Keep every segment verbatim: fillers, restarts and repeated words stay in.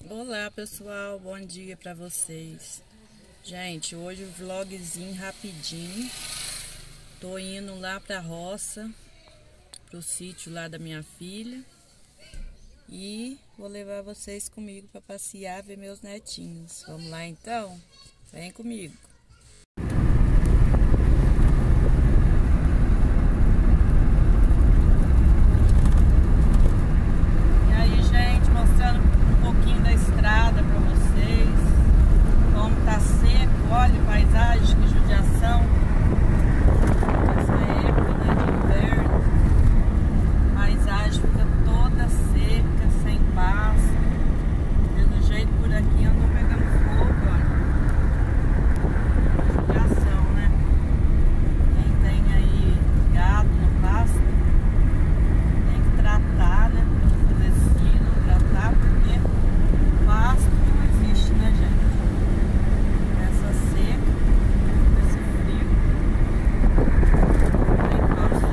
Olá pessoal, bom dia pra vocês. Gente, hoje o vlogzinho rapidinho. Tô indo lá pra roça, pro sítio lá da minha filha. E vou levar vocês comigo pra passear, ver meus netinhos. Vamos lá então? Vem comigo. Estrada para vocês, como tá seco, olha a paisagem, que judiação. Essa época, né, de inverno, a paisagem fica toda seca, sem pasto. Pelo jeito por aqui andou pegando fogo, olha. Judiação, né? Quem tem aí gado no pasto tem que tratar, né? Fazer sino, tratar, porque pasto não existe, né, gente? Essa seca, esse frio, tem pasto.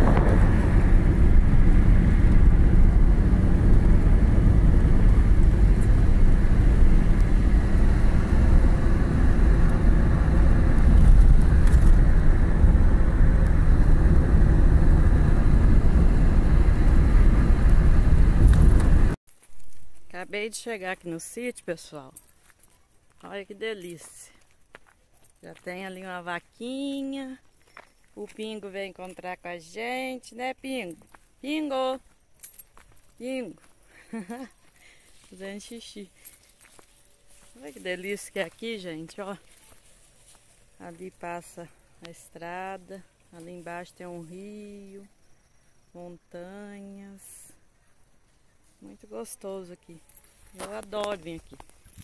Acabei de chegar aqui no sítio, pessoal. Olha que delícia. Já tem ali uma vaquinha. O Pingo veio encontrar com a gente, né, Pingo? Pingo! Pingo! Fazendo xixi. Olha que delícia que é aqui, gente, ó. Ali passa a estrada. Ali embaixo tem um rio. Montanhas. Muito gostoso aqui. Eu adoro vir aqui.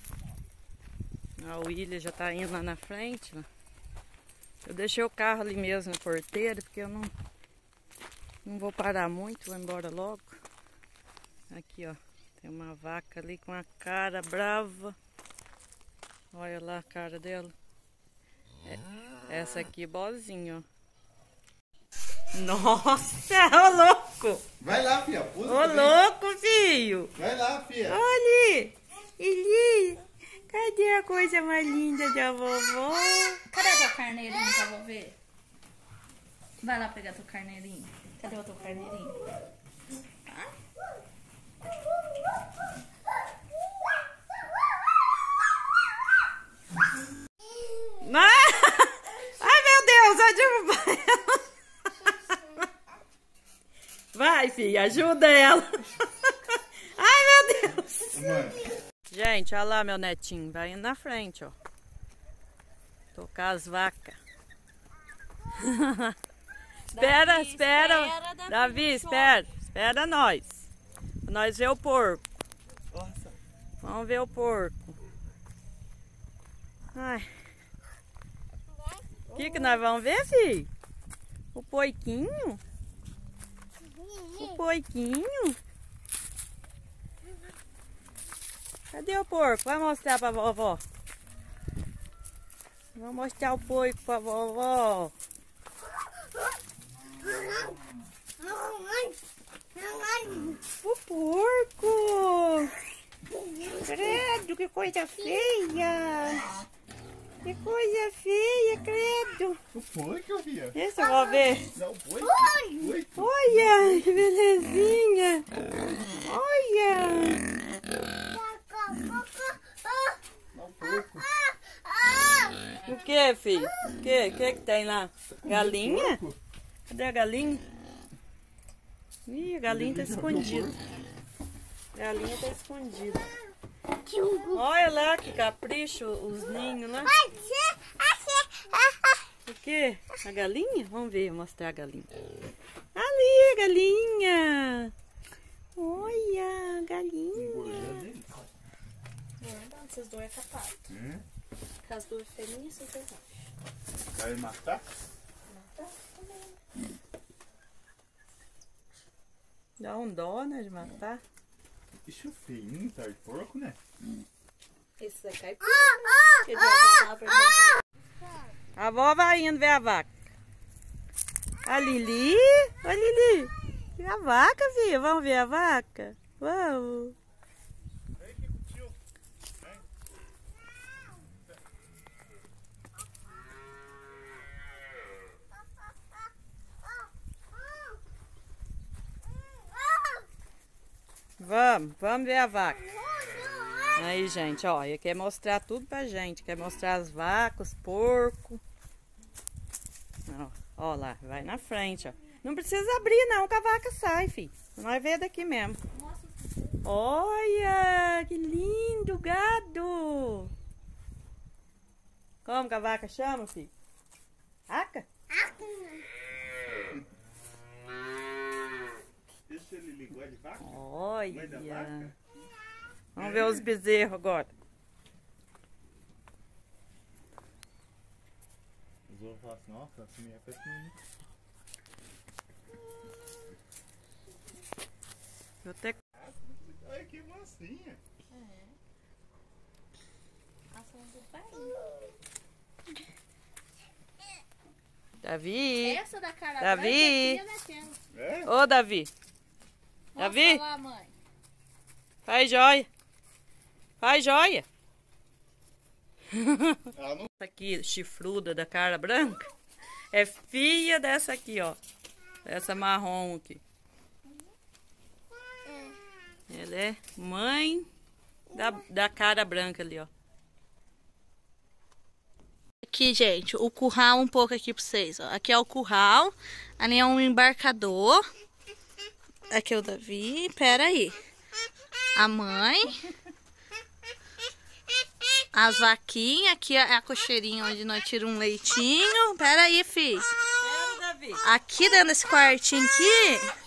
A William já tá indo lá na frente. Ó. Eu deixei o carro ali mesmo na porteira, porque eu não, não vou parar muito, vou embora logo. Aqui, ó. Tem uma vaca ali com a cara brava. Olha lá a cara dela. É, essa aqui, bozinha, ó. Nossa, ô louco! Vai lá, filha. Pusa ô também. louco, filho! Vai lá, filha. Olha! Eli! Cadê a coisa mais linda da vovó? Cadê teu carneirinho pra eu ver? Vai lá pegar teu carneirinho. Cadê o teu carneirinho? Ah? Ai, meu Deus! Vai derrubar ela! Vai, filha, ajuda ela. Ai, meu Deus. Mãe. Gente, olha lá meu netinho. Vai indo na frente, ó. Tocar as vacas. espera, Davi, espera. espera, Davi, Davi, espera. Espera nós. Nós ver o porco. Nossa. Vamos ver o porco. Ai. O que que nós vamos ver, filho? O porquinho? O porquinho? Cadê o porco? Vai mostrar pra vovó. Vou mostrar o porco pra vovó. O porco! Credo, que coisa feia! Que coisa feia, credo! O porco, filha. Deixa eu vou ver. Não, o porco. Porco. Olha, que belezinha! Olha! Não, porco. O que, filho? O que? O que que tem lá? Galinha? Cadê a galinha? Ih, a galinha tá escondida. A galinha tá escondida. Olha lá que capricho os ninhos lá. O que? A galinha? Vamos ver, vou mostrar a galinha. Ali, a galinha! Olha, a galinha! Essas duas é capaz. Hum? As duas fêmeas, vocês acham? Vai matar? Matar também. Dá um dó, né, de matar. Bicho feinho, tá de porco, né? Esse é caipira. Que dia eu voltar pra gente. A avó vai indo ver a vaca. A Lili, a Lili. E a vaca, filha? Vamos ver a vaca? Vamos. Vamos, vamos ver a vaca. Aí, gente, ó, ele quer mostrar tudo pra gente. Quer mostrar as vacas, porco. Ó, ó lá, vai na frente, ó. Não precisa abrir não, que a vaca sai, filho. Nós vemos daqui mesmo. Olha, que lindo gado. Como que a vaca chama, filho? Vaca? Deixa ele ligar de vaca. Olha. Da vaca? Vamos ver os bezerros agora. Os outros falam assim, nossa, essa minha parece muito. Eu até... Olha que mansinha. É. Ação do pai. Davi. Essa da cara Davi. branca aqui é daquela. É? Ô, Davi. Mostra Davi. lá, mãe. Faz joia. Faz joia. Ela não... Essa aqui, chifruda da cara branca, é filha dessa aqui, ó. Essa marrom aqui. Ela é mãe da, da cara branca ali, ó. Aqui, gente, o curral um pouco aqui pra vocês, ó. Aqui é o curral, ali é um embarcador. Aqui é o Davi, pera aí. A mãe. As vaquinhas, aqui é a cocheirinha onde nós tiramos um leitinho. Pera aí, filho. Pera, Davi. Aqui dentro desse quartinho aqui.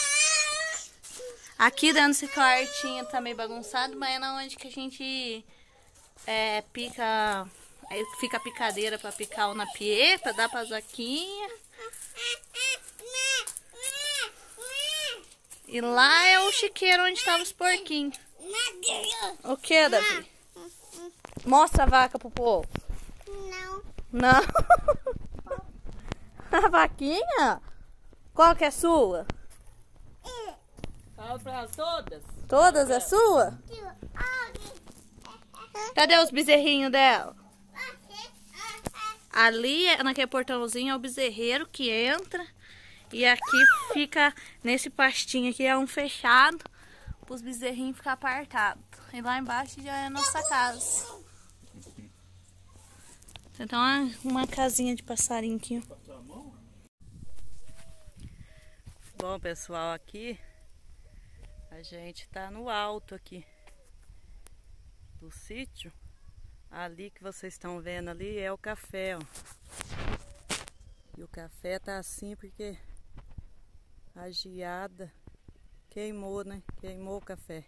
Aqui dentro desse quartinho tá meio bagunçado, mas é na onde que a gente é, pica. Aí fica a picadeira pra picar o napiê, pra dar pra vaquinha. E lá é o chiqueiro onde estavam os porquinhos. O que, Davi? Mostra a vaca pro povo. Não. Não? A vaquinha? Qual que é sua? Fala pra elas todas. Todas é sua? Cadê os bezerrinhos dela? Ali, naquele portãozinho, é o bezerreiro que entra. E aqui fica, nesse pastinho aqui, é um fechado. Para os bezerrinhos ficar apartados. E lá embaixo já é a nossa casa. Então, uma, uma casinha de passarinho aqui. Bom, pessoal, aqui a gente tá no alto aqui do sítio. Ali que vocês estão vendo ali é o café, ó. E o café tá assim porque a geada queimou, né? Queimou o café.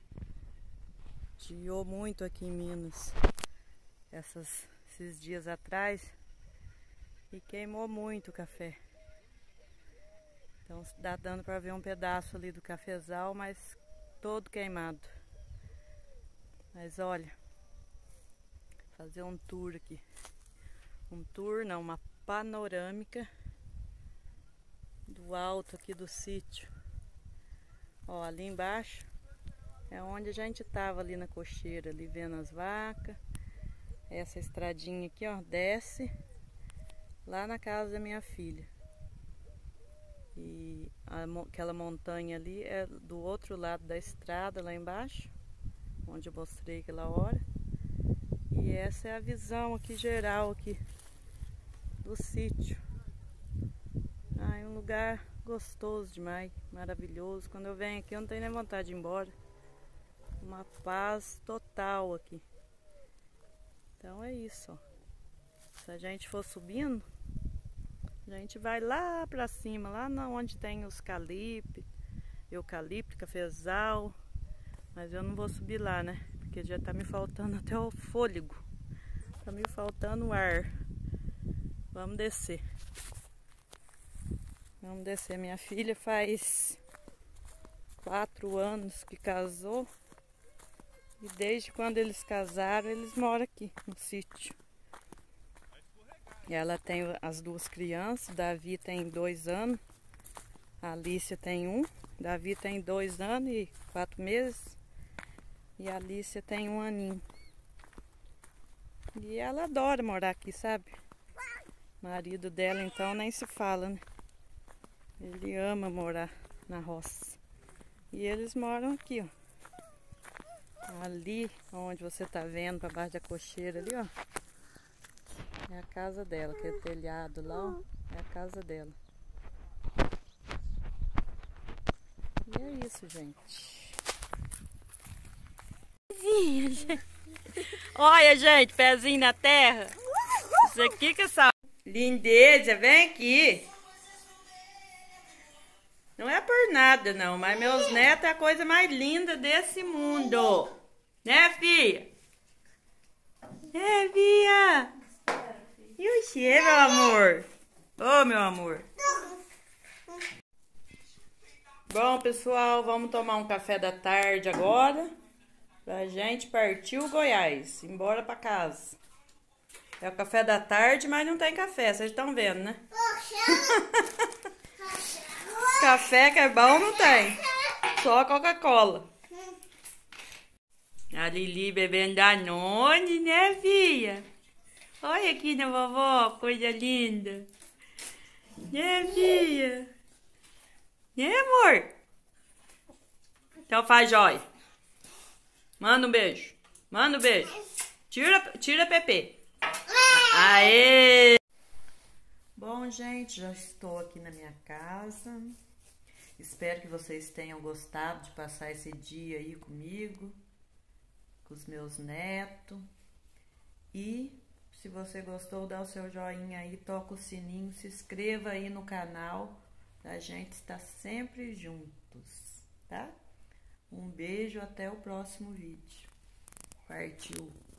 Geou muito aqui em Minas essas, esses dias atrás e queimou muito o café. Então dá dando para ver um pedaço ali do cafezal, mas todo queimado. Mas olha, fazer um tour aqui. Um tour, não, uma panorâmica do alto aqui do sítio. Ó, ali embaixo é onde a gente tava ali na cocheira, ali vendo as vacas. Essa estradinha aqui, ó, desce lá na casa da minha filha. E a, aquela montanha ali é do outro lado da estrada, lá embaixo, onde eu mostrei aquela hora. E essa é a visão aqui geral aqui do sítio. Ah, é um lugar gostoso demais, maravilhoso. Quando eu venho aqui eu não tenho nem vontade de ir embora. Uma paz total aqui. Então é isso, ó. Se a gente for subindo, a gente vai lá pra cima, lá onde tem os calipes, eucalipto, cafezal. Mas eu não vou subir lá, né? Porque já tá me faltando até o fôlego. Tá me faltando o ar. Vamos descer. Vamos descer. Minha filha faz quatro anos que casou. E desde quando eles casaram, eles moram aqui no sítio. E ela tem as duas crianças. Davi tem dois anos. A Alicia tem um. Davi tem dois anos e quatro meses. E a Alicia tem um aninho. E ela adora morar aqui, sabe? O marido dela, então, nem se fala, né? Ele ama morar na roça. E eles moram aqui, ó. Ali, onde você tá vendo, pra baixo da cocheira ali, ó. É a casa dela, aquele telhado lá, ó. É a casa dela. E é isso, gente. Olha, gente, pezinho na terra. Isso aqui que é essa lindeza, vem aqui. Não é por nada, não, mas meus netos é a coisa mais linda desse mundo. Né, filha? É, filha? E o cheiro, meu amor? Ô, oh, meu amor. Bom, pessoal, vamos tomar um café da tarde agora. Pra gente partir o Goiás, embora pra casa. É o café da tarde, mas não tem café, vocês estão vendo, né? Café que é bom não tem, só Coca-Cola. A Lili bebendo Danone, né, filha? Olha aqui na vovó, coisa linda. Né, filha? Né, amor? Então faz jóia. Manda um beijo. Manda um beijo. Tira, tira Pepe. Aê! Bom, gente, já estou aqui na minha casa. Espero que vocês tenham gostado de passar esse dia aí comigo, com os meus netos. E se você gostou, dá o seu joinha aí, toca o sininho, se inscreva aí no canal, pra gente estar sempre juntos, tá? Um beijo, até o próximo vídeo. Partiu!